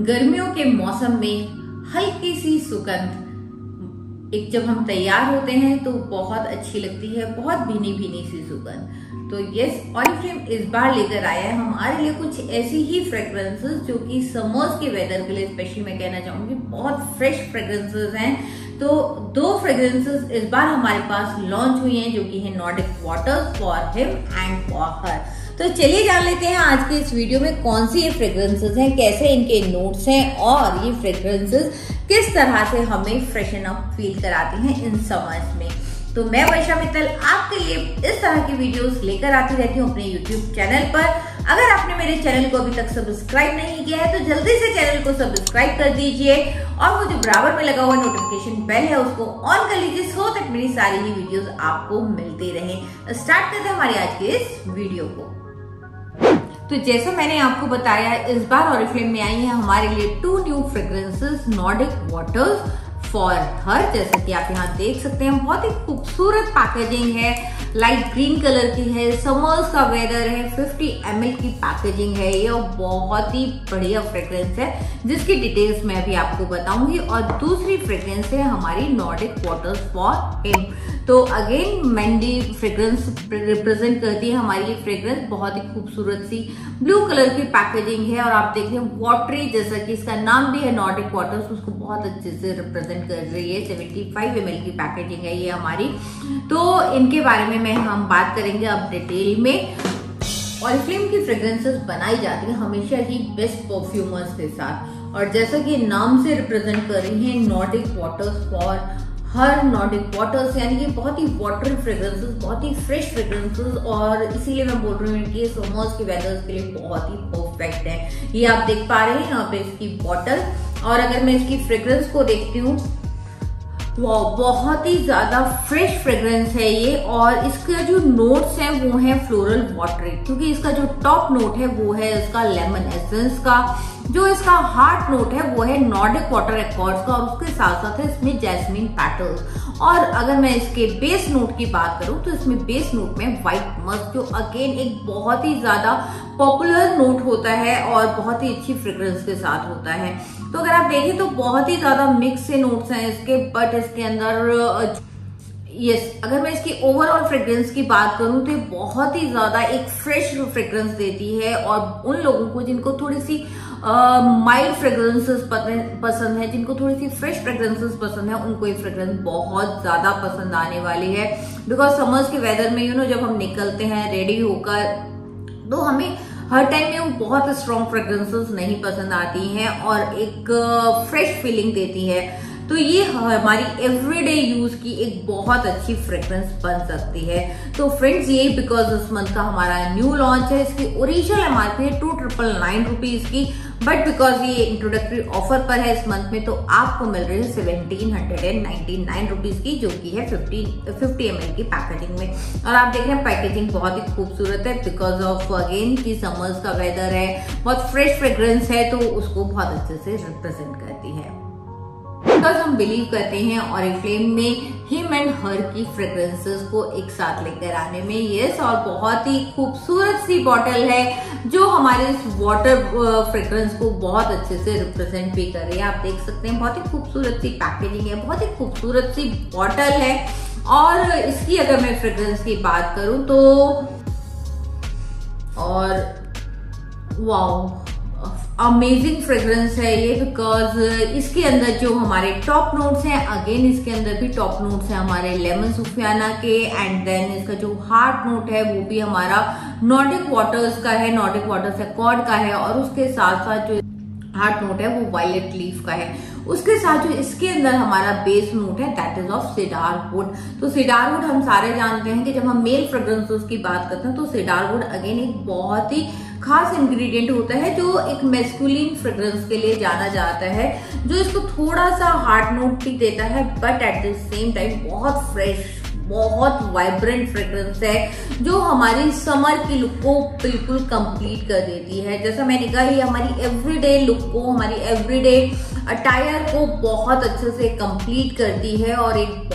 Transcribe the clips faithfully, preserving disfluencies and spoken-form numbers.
गर्मियों के मौसम में हल्की सी सुगंध, एक जब हम तैयार होते हैं तो बहुत अच्छी लगती है, बहुत भीनी भीनी सी सुगंध। तो यस, ऑरिफ्लेम इस बार लेकर आया है हमारे लिए कुछ ऐसी ही फ्रेग्रेंसेस जो कि समर्स के वेदर के लिए स्पेशली मैं कहना चाहूंगी बहुत फ्रेश फ्रेग्रेंसेस हैं। तो दो फ्रेग्रेंसेस इस बार हमारे पास लॉन्च हुई हैं जो कि है Nordic Waters for him and for her. तो चलिए जान लेते हैं आज के इस वीडियो में कौन सी ये फ्रेग्रेंसेस हैं, कैसे इनके नोट्स हैं और ये फ्रेग्रेंसेस किस तरह से हमें फ्रेशन अप फील कराती हैं इन समर्स में। तो मैं वर्षा मित्तल आपके लिए इस तरह की वीडियोस लेकर आती रहती हूँ अपने यूट्यूब चैनल पर। अगर आपने मेरे चैनल को अभी तक सब्सक्राइब नहीं किया है तो जल्दी से चैनल को सब्सक्राइब कर दीजिए और वो जो बराबर में लगा हुआ नोटिफिकेशन बेल है उसको ऑन कर लीजिए सो तक मेरी सारी ही वीडियोस आपको मिलती रहे। स्टार्ट करते हैं हमारी आज की इस वीडियो को। तो जैसा मैंने आपको बताया, इस बार ऑरिफ्लेम में आई है हमारे लिए two new fragrances Nordic Waters for her. जैसा कि आप यहाँ देख सकते हैं बहुत ही खूबसूरत पैकेजिंग है, लाइट ग्रीन कलर की है, समर्स का वेदर है, फिफ्टी एम एल की पैकेजिंग है ये और बहुत ही बढ़िया फ्रेग्रेंस है जिसकी डिटेल्स मैं अभी आपको बताऊंगी। और दूसरी फ्रेग्रेंस है हमारी नॉर्डिक वाटर्स फॉर हिम। तो अगेन मैंडी फ्रेग्रेंस रिप्रेजेंट करती है हमारी ये फ्रेग्रेंस, बहुत ही खूबसूरत सी ब्लू कलर की पैकेजिंग है और आप देख रहे हैं वाटरी, जैसा कि इसका नाम भी है नॉर्डिक वाटर्स, उसको बहुत अच्छे से रिप्रेजेंट कर रही है। सेवेंटी फाइव एम एल की पैकेजिंग है ये हमारी। तो इनके बारे में मैं हम बात करेंगे अब डिटेल में। ऑरिफ्लेम की फ्रेग्रेंसेस बनाई जाती है हमेशा ही बेस्ट परफ्यूमर्स के साथ और जैसा कि नाम से रिप्रेजेंट कर रही है Nordic Waters for her, Nordic Waters यानी कि बहुत ही वाटरी फ्रेग्रेंसेस, बहुत ही फ्रेश फ्रेग्रेंसेस और इसीलिए मैं बोल रही हूँ कि समर्स के वेदर्स के लिए बहुत ही परफेक्ट है। ये आप देख पा रहे हैं यहाँ पे इसकी बॉटल और अगर मैं इसकी फ्रेग्रेंस को देखती हूँ, वाह बहुत ही ज्यादा फ्रेश फ्रेग्रेंस है ये और इसके जो नोट्स हैं वो है फ्लोरल वाटरी, क्योंकि इसका जो टॉप नोट है वो है इसका लेमन एसेंस का, जो इसका हार्ट नोट है वो है नॉर्डिक वाटर एक्कॉर्ड्स का और उसके साथ साथ है इसमें जैस्मिन पेटल्स। और अगर मैं इसके बेस नोट की बात करूं तो इसमें बेस नोट में व्हाइट मस्क, जो अगेन एक बहुत ही ज्यादा पॉपुलर नोट होता है और बहुत ही अच्छी फ्रेग्रेंस के साथ होता है। तो अगर आप देखें तो बहुत ही ज्यादा मिक्स से नोट्स हैं इसके, बट इसके अंदर यस yes, अगर मैं इसकी ओवरऑल फ्रेग्रेंस की बात करूं तो बहुत ही ज्यादा एक फ्रेश फ्रेग्रेंस देती है और उन लोगों को जिनको थोड़ी सी माइल्ड फ्रेग्रेंसेस पसंद है, जिनको थोड़ी सी फ्रेश फ्रेग्रेंसेस पसंद है, उनको ये फ्रेग्रेंस बहुत ज्यादा पसंद आने वाली है। बिकॉज समर्स के वेदर में यू नो जब हम निकलते हैं रेडी होकर तो हमें हर टाइम में वो बहुत स्ट्रॉन्ग फ्रेग्रेंसेस नहीं पसंद आती हैं और एक फ्रेश फीलिंग देती है। तो ये हमारी एवरीडे यूज की एक बहुत अच्छी फ्रेग्रेंस बन सकती है। तो फ्रेंड्स ये बिकॉज इस मंथ का हमारा न्यू लॉन्च है, इसकी ओरिजिनल एमआरपी है टू ट्रिपल नाइन रुपीज की, बट बिकॉज ये इंट्रोडक्टरी ऑफर पर है इस मंथ में तो आपको मिल रही है seventeen hundred and ninety nine rupees की, जो कि है फिफ्टी फिफ्टी एम एल की पैकेजिंग में। और आप देख रहे हैं पैकेजिंग बहुत ही खूबसूरत है बिकॉज ऑफ अगेन की समर्स का वेदर है, बहुत फ्रेश फ्रेग्रेंस है तो उसको बहुत अच्छे से रिप्रेजेंट करती है। बिकॉज हम बिलीव करते हैं ऑरिफ्लेम में हिम एंड हर की फ्रेग्रेंसेस को एक साथ लेकर आने में। यस, और बहुत ही खूबसूरत सी बॉटल है जो हमारे इस वाटर फ्रेग्रेंस को बहुत अच्छे से ripresent भी कर रही है। आप देख सकते हैं बहुत ही खूबसूरत सी पैकेजिंग है, बहुत ही खूबसूरत सी बॉटल है और इसकी अगर मैं फ्रेग्रेंस की बात करूं तो और वाओ अमेजिंग फ्रेग्रेंस है ये बिकॉज इसके अंदर जो हमारे टॉप नोट्स हैं, अगेन इसके अंदर भी टॉप नोट्स हैं हमारे लेमन सूफियाना के एंड देन इसका जो हार्ट नोट है वो भी हमारा नॉर्डिक वाटर्स का है, नॉर्डिक वाटर्स एक्कॉर्ड का है और उसके साथ साथ जो हार्ट नोट है वो वायलेट लीफ का है। उसके साथ जो इसके अंदर हमारा बेस नोट है दैट इज ऑफ सीडारवुड। तो सीडारवुड हम सारे जानते हैं कि जब हम मेल फ्रेग्रेंसेस की बात करते हैं तो सीडारवुड अगेन एक बहुत ही खास इंग्रेडिएंट होता है जो एक मैस्कुलिन फ्रेग्रेंस के लिए जाना जाता है, जो इसको थोड़ा सा हार्ट नोट भी देता है but at the same time बहुत फ्रेश, बहुत वाइब्रेंट फ्रेग्रेंस है जो हमारी समर की लुक को बिल्कुल कंप्लीट कर देती है। जैसा मैंने कहा ये हमारी एवरीडे लुक को, हमारी एवरीडे अटायर को बहुत अच्छे से कंप्लीट करती है और एक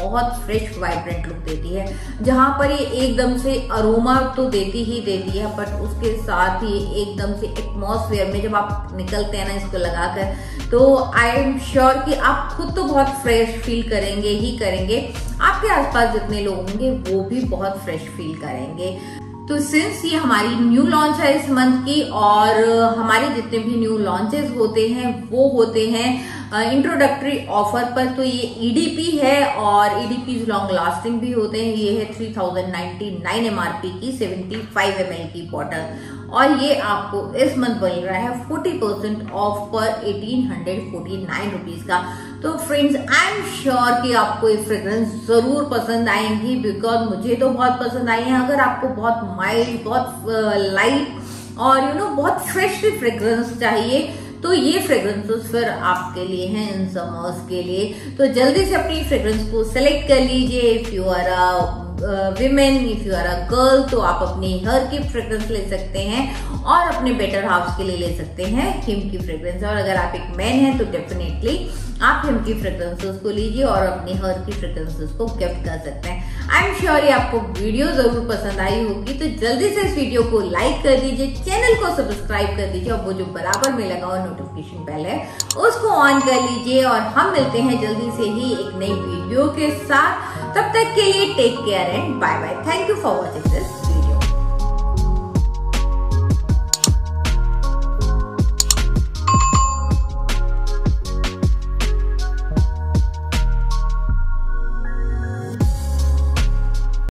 बहुत फ्रेश वाइब्रेंट लुक देती है। जहां पर ये एकदम से अरोमा तो देती ही देती है, बट उसके साथ ही एकदम से एटमॉस्फेयर में जब आप निकलते हैं ना इसको लगाकर, तो आई एम श्योर कि आप खुद तो बहुत फ्रेश फील करेंगे ही करेंगे, आपके आसपास जितने लोग होंगे वो भी बहुत फ्रेश फील करेंगे। तो सिंस ये हमारी न्यू लॉन्च है इस मंथ की, और हमारे जितने भी न्यू लॉन्चेस होते हैं वो होते हैं इंट्रोडक्टरी ऑफर पर, तो ये ईडीपी है और ईडीपी लॉन्ग लास्टिंग भी होते हैं। ये है three thousand ninety nine MRP की सेवेंटी फाइव एम एल की बॉटल, और ये आपको इस मंथ मिल रहा है फोर्टी परसेंट ऑफ पर eighteen hundred forty nine rupees का। तो फ्रेंड्स आई एम श्योर कि आपको ये फ्रेग्रेंस जरूर पसंद आएंगी, बिकॉज मुझे तो बहुत पसंद आई है। अगर आपको बहुत माइल्ड, बहुत लाइट और यू नो बहुत फ्रेश फ्रेग्रेंस चाहिए तो ये फ्रेग्रेंसेस फिर आपके लिए हैं इन समर्स के लिए। तो जल्दी से अपनी फ्रेग्रेंस को सेलेक्ट कर लीजिए। If you are a women, if you are a girl, तो आप अपनी हेयर की फ्रेग्रेंस ले सकते हैं और अपने बेटर हाफ्स के लिए ले सकते हैं हिम की फ्रेग्रेंस। और अगर आप एक मैन हैं तो डेफिनेटली आप हिम की फ्रेग्रेंसेस को लीजिए और अपनी हेयर की फ्रेग्रेंसेस को गिफ्ट कर सकते हैं। आई एम श्योर ये आपको वीडियो जरूर पसंद आई होगी, तो जल्दी से इस वीडियो को लाइक कर दीजिए, चैनल को सब्सक्राइब कर दीजिए और वो जो बराबर में लगा हुआ नोटिफिकेशन बेल है उसको ऑन कर लीजिए। और हम मिलते हैं जल्दी से ही एक नई वीडियो के साथ। तब तक के लिए take care and bye bye. Thank you for watching this.